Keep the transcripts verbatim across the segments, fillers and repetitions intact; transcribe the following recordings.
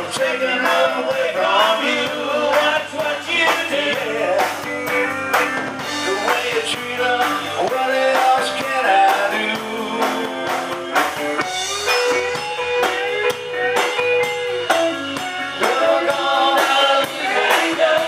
taking her away from you. That's what you did. The way you treat her, what else can I do? You're gonna lose anger.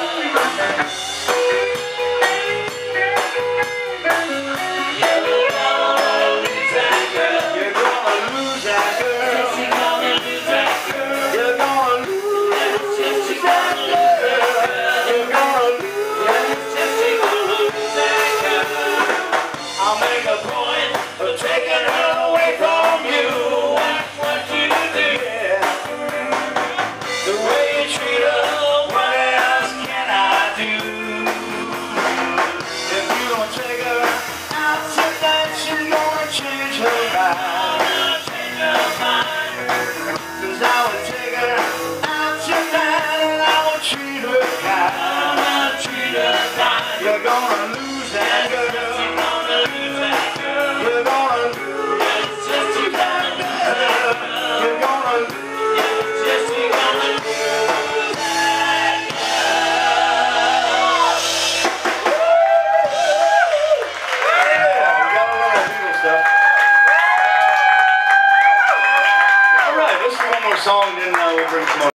You're gonna lose anger. You're gonna lose that girl. You're gonna lose that girl. You're gonna lose that girl. You're gonna lose that girl. I'll make a point of taking her away from you. That's what you did. The way you treat her, what else can I do? If you don't take her out tonight, she's gonna change her mind. Cause I would take her out tonight and I would treat her kind. You're gonna lose that girl. You're gonna lose that girl. You're gonna lose that girl. You're gonna lose that girl. Yeah, we got a lot of Beatles stuff. All right, let's do one more song, then uh, we'll bring some more.